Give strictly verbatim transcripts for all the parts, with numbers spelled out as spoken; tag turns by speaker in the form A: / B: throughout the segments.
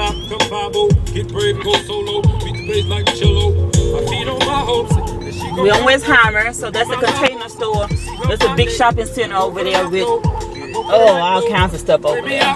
A: rock, come five oh, get brave, go solo, beat the bass like cello. I feed on my hopes.
B: We're on Westheimer, so that's a container store. There's a big shopping center over there with, oh, all kinds of stuff over there.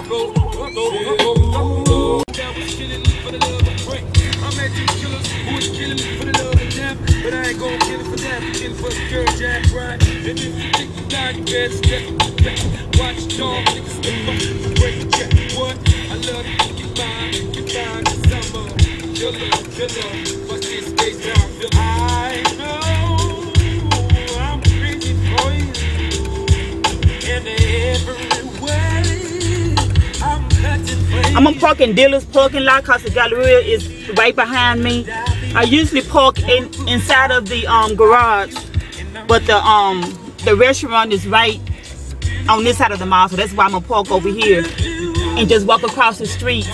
A: But I ain't gonna kill it for that. Kill it for the girl, Jack Ryan. And if you think you got your bed, step back. Watch dog niggas step up. Break the check. What? I love you. Get mine. Get mine. Cause I'm a killer. Killer. Watch this space down. I know I'm crazy for you. In every way. I'm cutting for you.
B: I'm gonna park in Dillard's parking lot because the Galleria is right behind me. I usually park in inside of the um, garage, but the um the restaurant is right on this side of the mall, so that's why I'm gonna park over here and just walk across the street.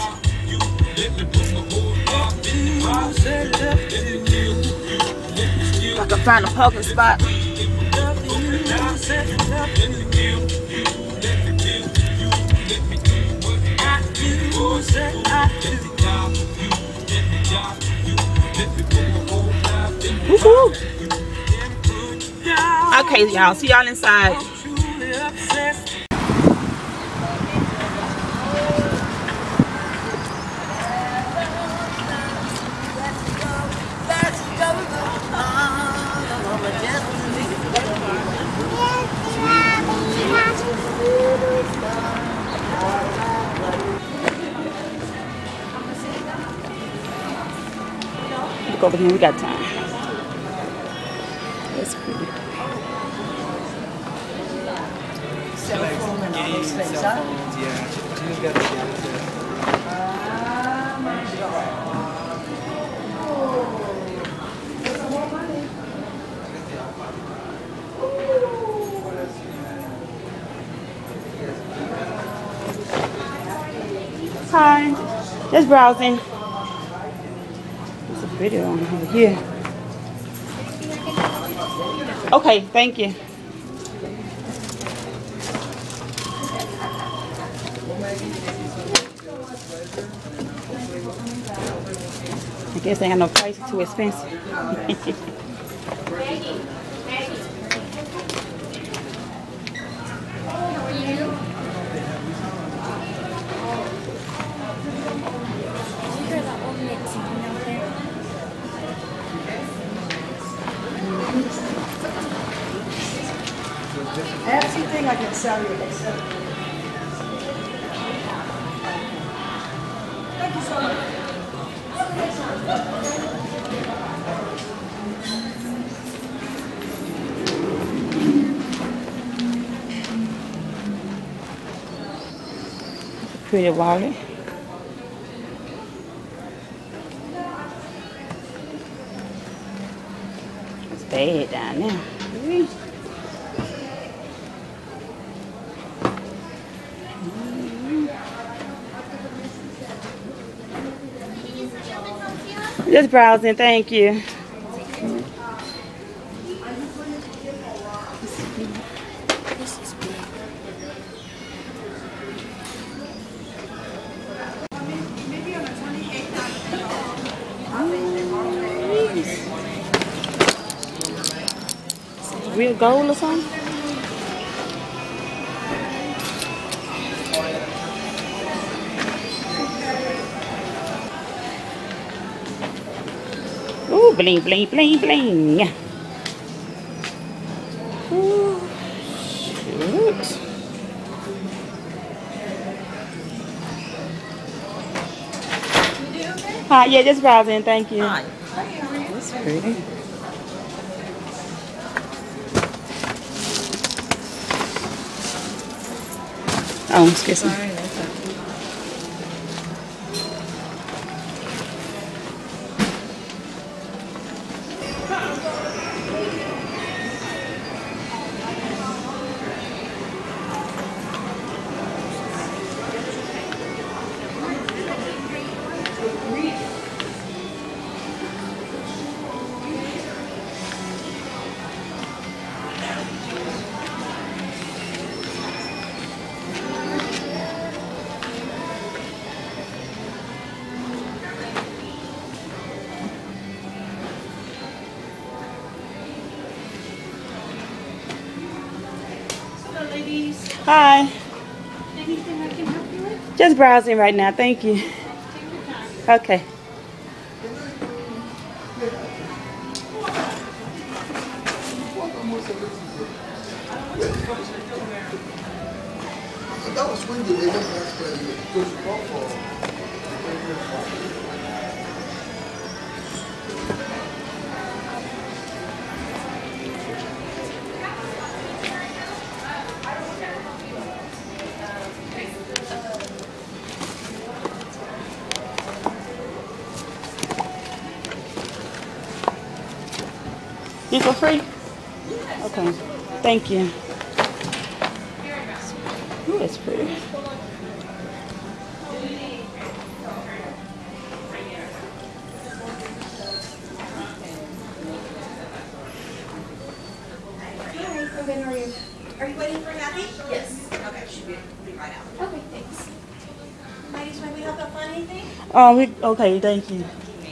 B: If I can find a parking spot. Woo-hoo. Okay, y'all. See y'all inside. Look over here. We got time. That's pretty.
C: Cell phone and all those things, huh?
D: Yeah. She's got the
B: Hi. Just browsing. There's a video on over here. Okay, thank you. I guess they have no price, it's too expensive.
C: Everything I can sell you, they sell. Thank you so much.
B: Pretty wallet. It's bad down there. Just browsing, thank you. Real gold or something? Ooh, bling, bling, bling, bling. Ooh, shoot. Hi, yeah, just browsing, thank you.
C: Hi.
B: That's pretty. Oh, excuse me.
C: Sorry.
E: ladies.
B: Hi.
E: Anything I can help you with?
B: Just browsing right now. Thank you.
E: Take your time.
B: Okay.
F: That was when the lady asked for the good for.
B: These are free? Okay. Thank you. Ooh, that's pretty.
E: Okay, how are you?
G: Are you waiting for Kathy? Yes. Okay, she'll be, be right out.
E: Okay, thanks.
G: Ladies, may we help out find anything?
B: Oh, we, okay, thank you.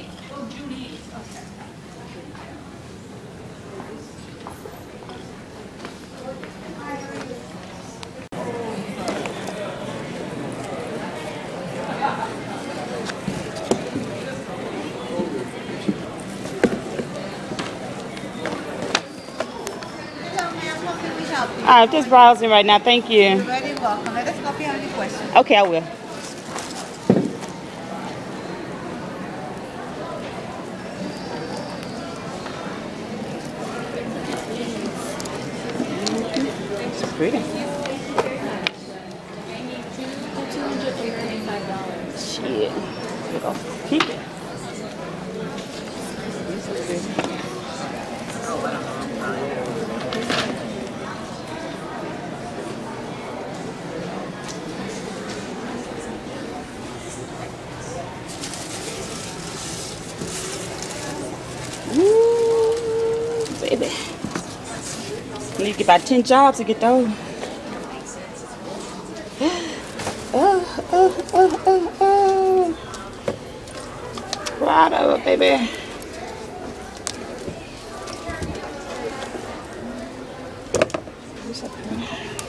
G: Hello, ma'am. How can we help you?
B: I'm just browsing right now. Thank you.
G: You're very welcome. Let us know if you have any questions.
B: Okay, I will. It's pretty. Shit. Look off. Keep it. Ooh, baby. I need to get about ten jobs to get those. Oh, oh, oh, oh, oh. Right over, baby. What's up here?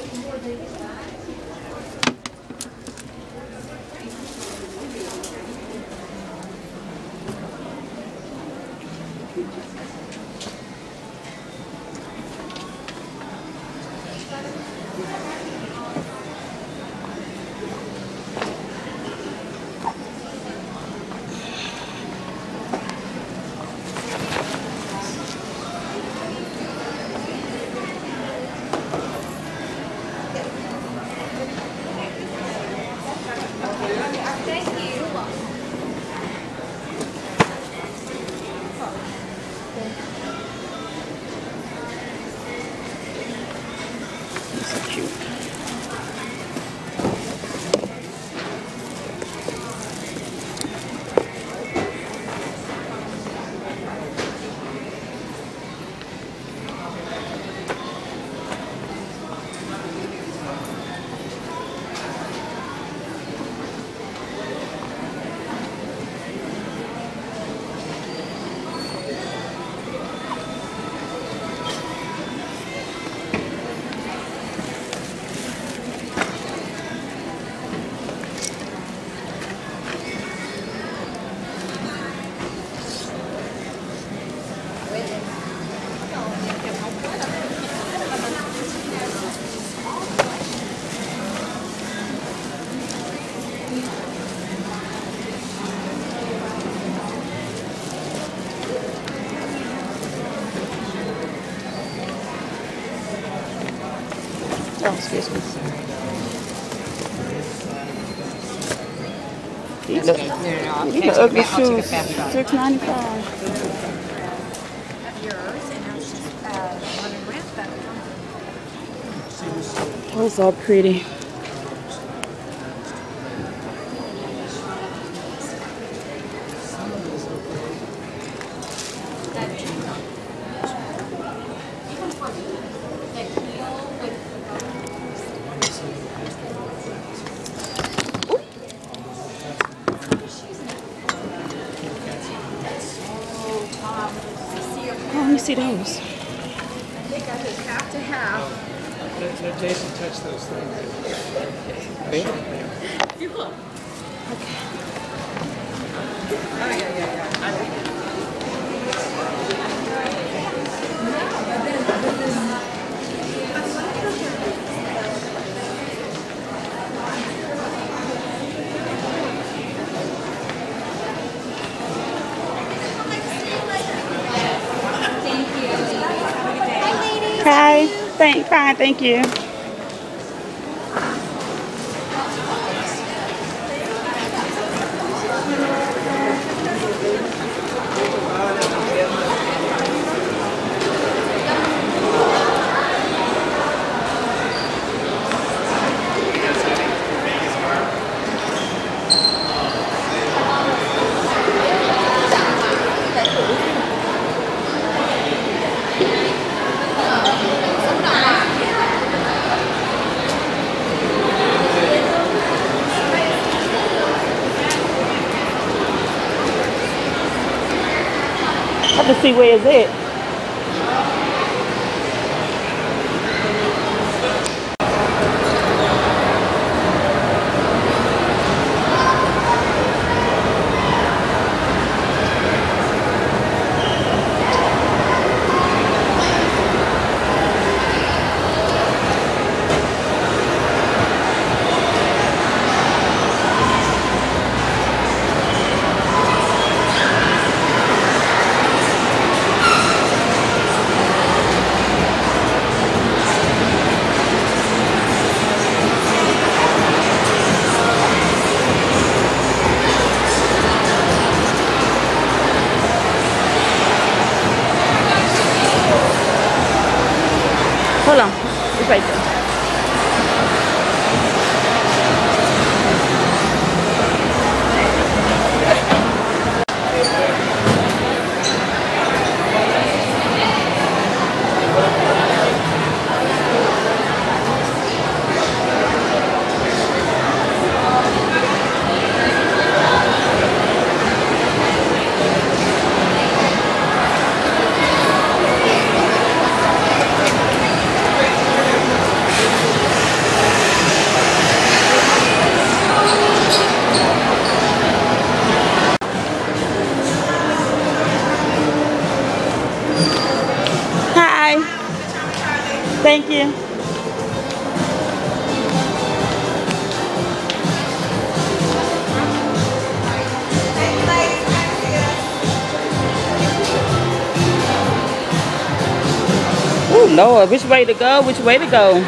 B: So cute. Oh, excuse me. These look, these look ugly shoes. six ninety-five.
E: Yours, and I was just uh, wondering where that.
B: Those are pretty. Oh, let me see those.
E: I think I just have to have
D: Let, let Jason touch those things.
G: You look. Okay. Oh, yeah, yeah, yeah. I like it.
B: Hi. Thank, fine, thank you. I have to see where is it. Hold on, it's right there. Thank you. Oh Lord, which way to go? Which way to go?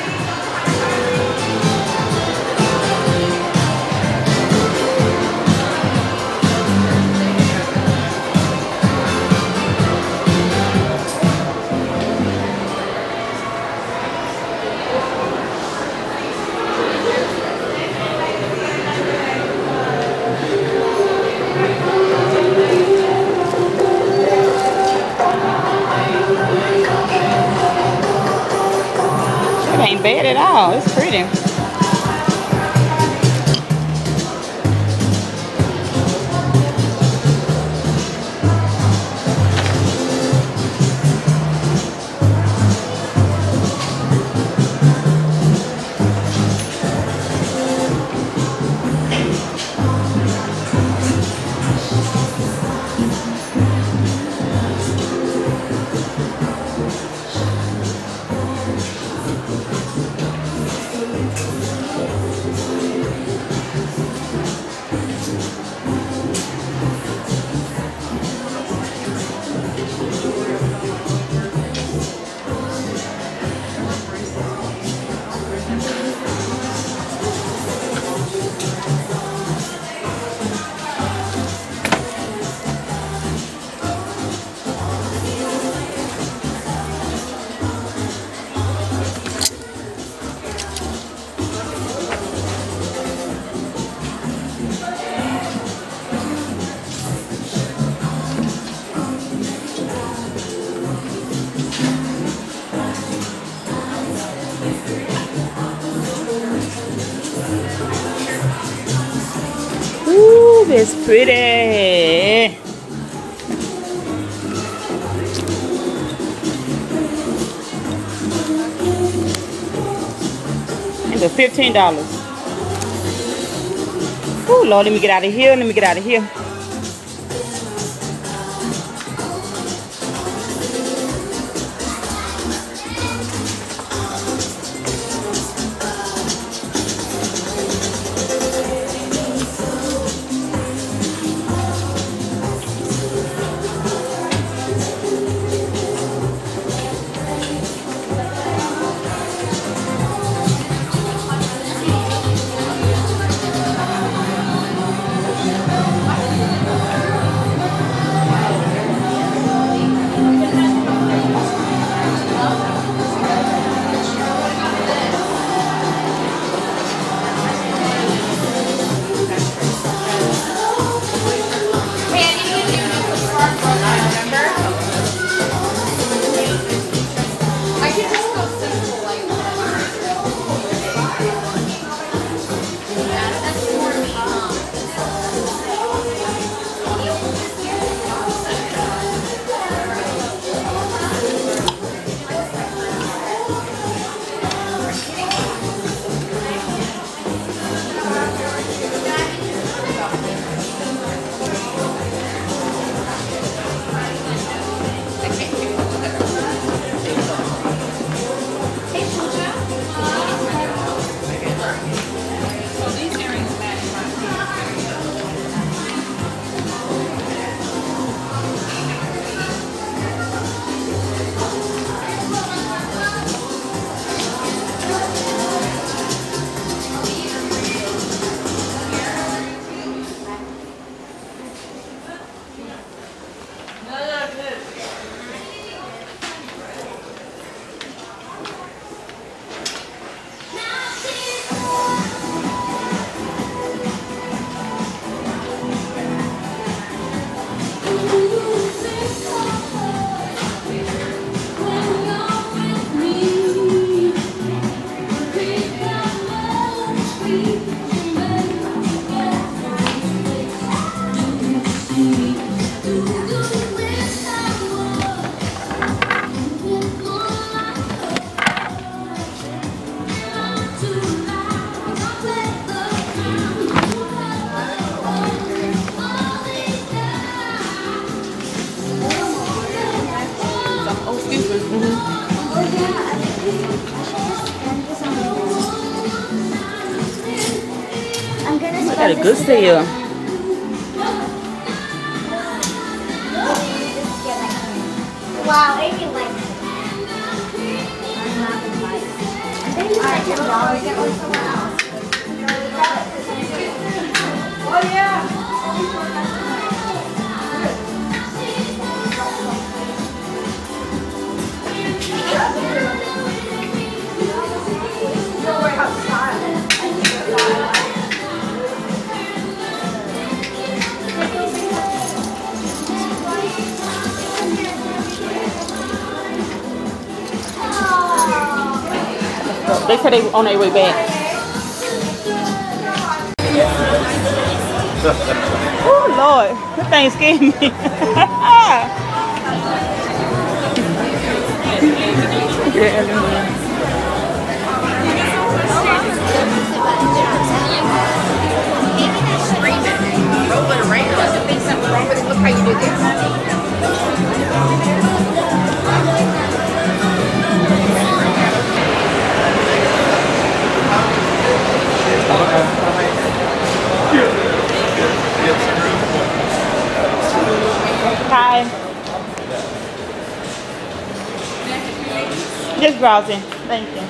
B: Ain't bad at all. It's pretty. Ooh, that's pretty. It's fifteen dollars. Oh Lord, let me get out of here. Let me get out of here. Got a good sale.
E: Wow, Amy likes it. Alright, get one, get one somewhere else. Oh yeah.
B: They said they were on their way back. Oh Lord, that thing scared me.
G: Roll it around. Doesn't think something wrong with it. Look how you do this.
B: Hi. Just browsing. Thank you.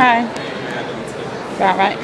B: Hi. All right.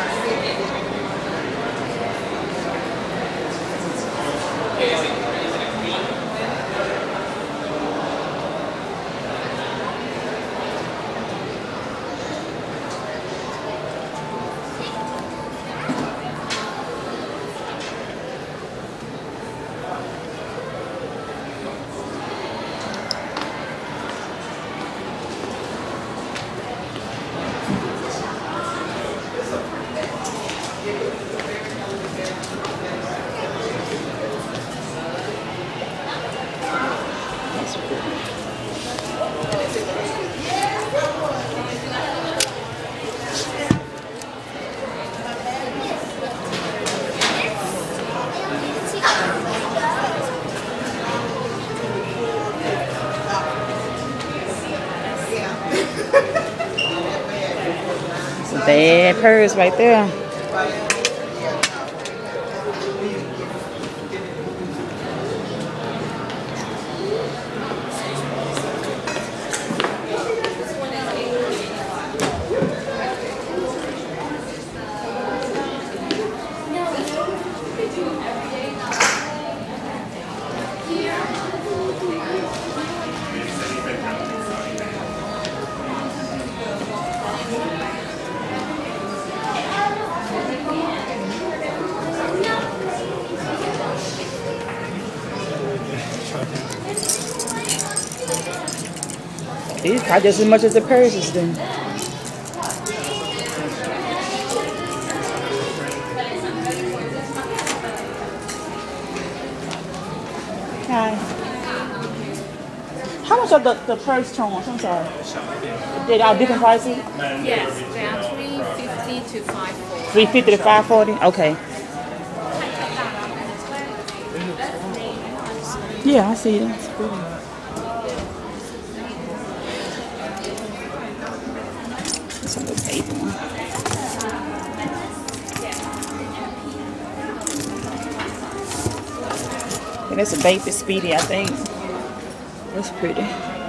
B: Some bad purse right there. These probably just as much as the purses then. Hi. How much are the, the purse charms? I'm sorry. They are different prices?
H: Yes, they are three fifty to five forty.
B: three fifty to five forty? Okay. Yeah, I see them. It's pretty. That's a little paper one. Yeah, that's a baby Speedy, I think. That's pretty.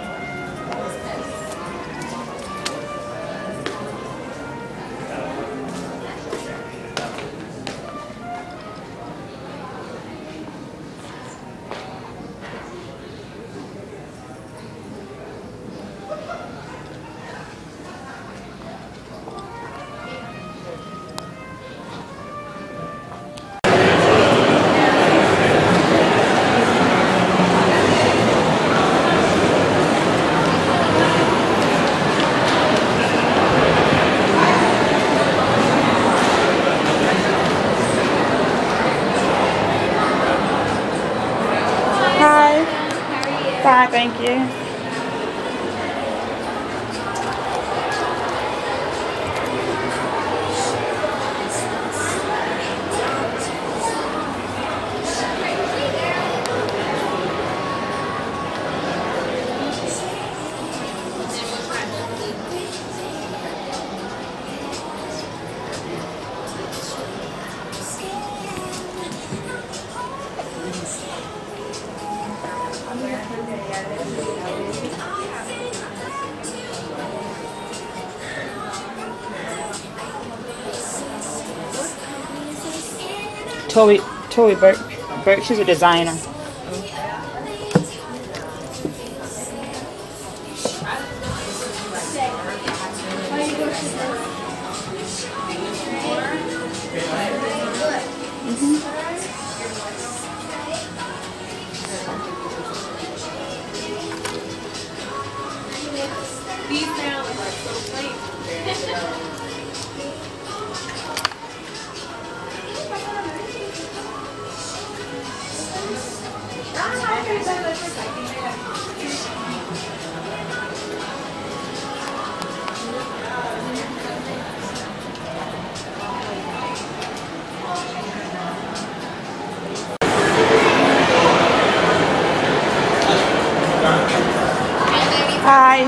B: Fine, thank you. Tory, Tory Burke, Burke, she's a designer.
H: These now are like so plain.
B: Hi.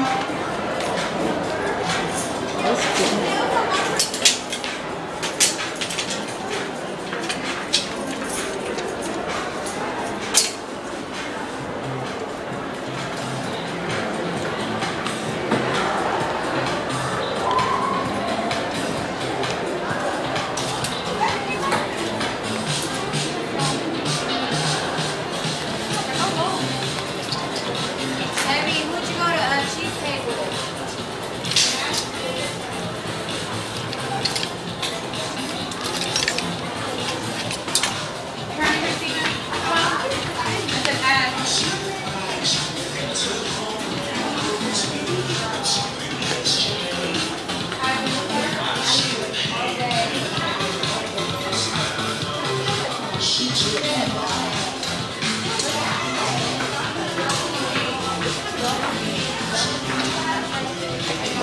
B: That's cute.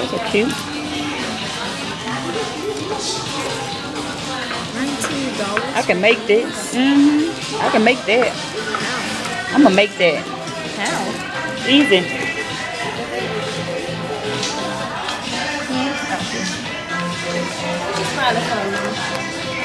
B: Those are cute.
H: nineteen dollars.
B: I can make this. Mm-hmm. I can make that.
H: How?
B: I'm gonna make that.
H: How?
B: Easy.
H: Just try the phone.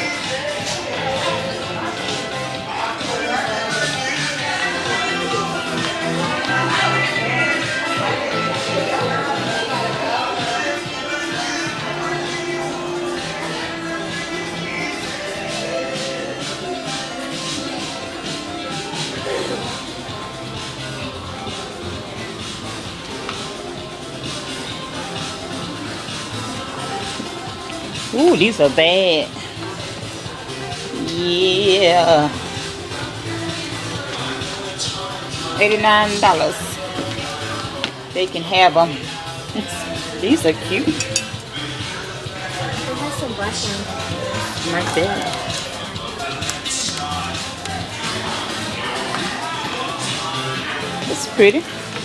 B: Ooh, these are bad. Yeah. eighty-nine dollars. They can have them. These are cute.
H: It has some black ones.
B: Like that. It's pretty.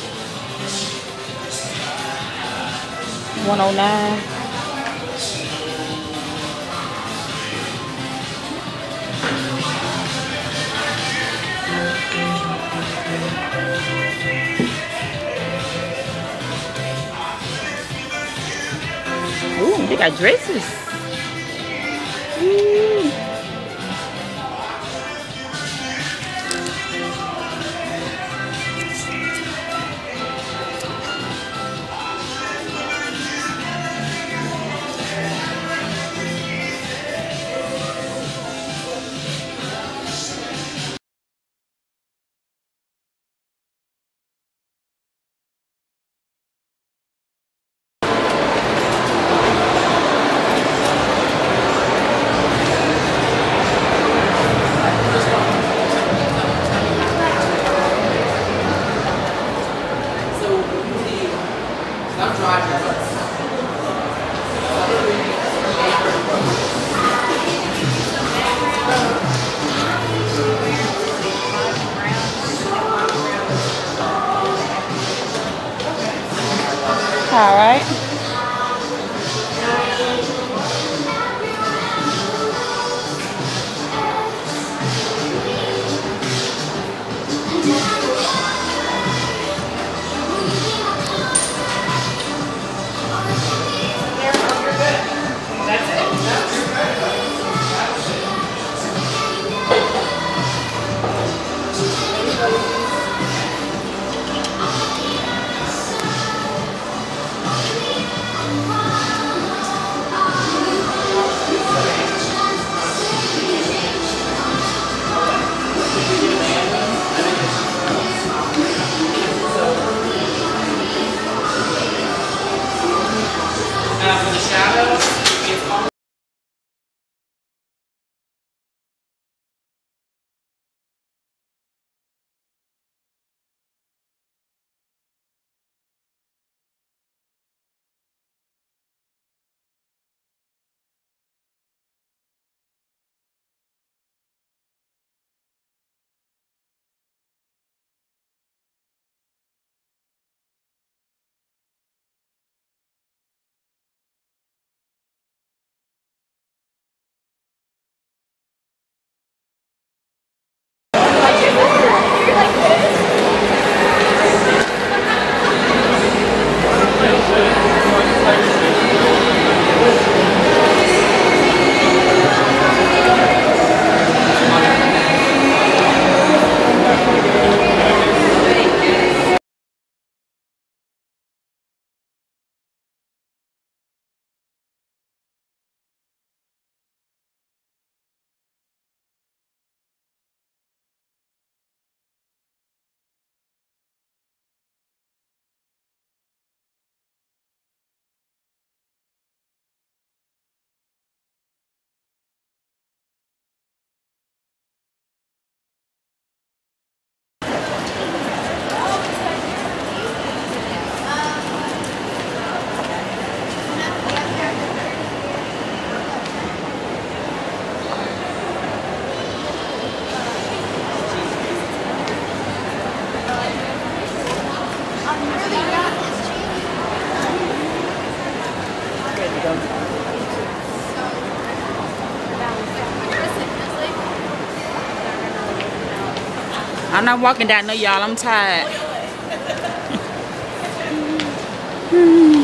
B: one oh nine. Ooh, they got dresses. Ooh. All right. I'm not walking down there, y'all. I'm tired.